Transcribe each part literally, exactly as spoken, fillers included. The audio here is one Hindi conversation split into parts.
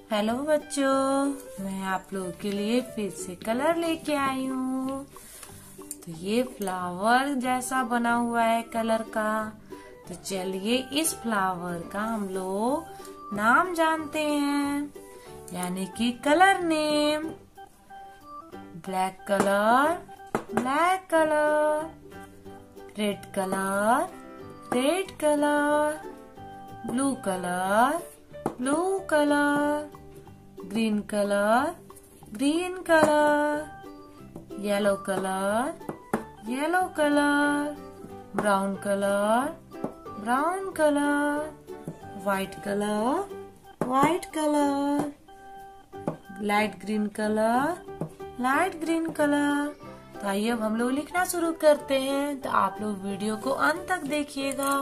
हेलो बच्चों, मैं आप लोगों के लिए फिर से कलर लेके आई हूँ। तो ये फ्लावर जैसा बना हुआ है कलर का। तो चलिए इस फ्लावर का हम लोग नाम जानते हैं, यानी कि colour name. Black colour, black colour. Red colour, red colour. Blue colour, blue colour. Green colour, green colour. Yellow colour, yellow colour. Brown colour, brown colour. White colour, white colour. Light green colour, light green colour. तो आइए अब हम लोग लिखना शुरू करते हैं। तो आप लोग वीडियो को अंत तक देखिएगा।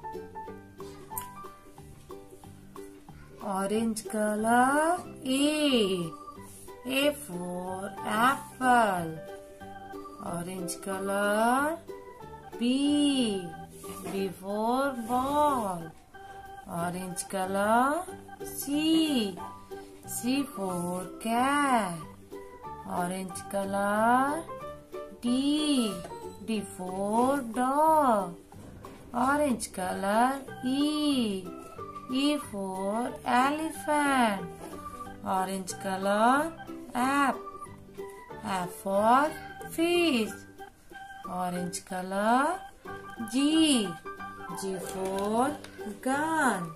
Orange color, A. A for apple. Orange color, B. B for ball. Orange color, C. C for cat. Orange color, D. D for dog. Orange color, E. E for elephant. Orange color, F. F for fish. Orange color, G. G for gun.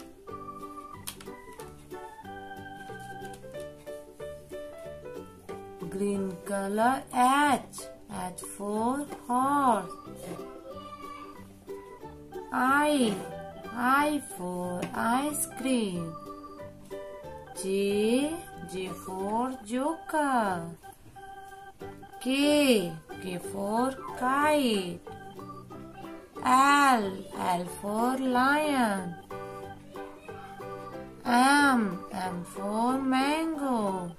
Green color, H. H for horse. I. I for ice cream. J. J for joker. K. K for kite. L. L for lion. M. M for mango.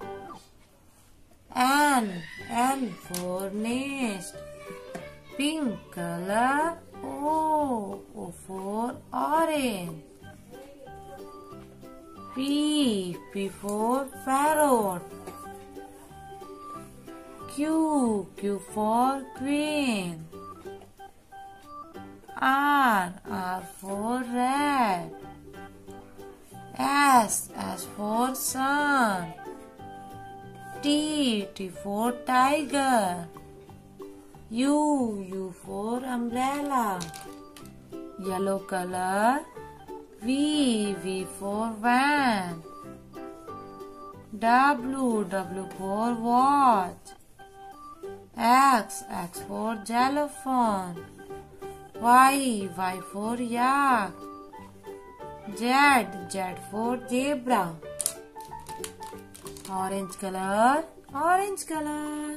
N. N for nest. Pink color, O. O for orange. P. P for parrot. Q. Q for queen. R. R for rat. S. S for sun. T. T for tiger. U. U for umbrella. Yellow color, V. V for van. W. W for watch. X. X for xylophone. Y. Y for yak. Z. Z for zebra. Orange color, orange color.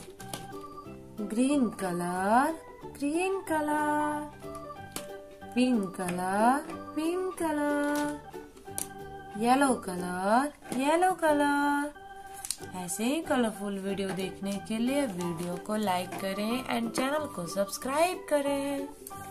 Green color, green color. Pink color, pink color. Yellow color, yellow color. ऐसे ही कलरफुल वीडियो देखने के लिए वीडियो को लाइक करें एंड चैनल को सब्सक्राइब करें।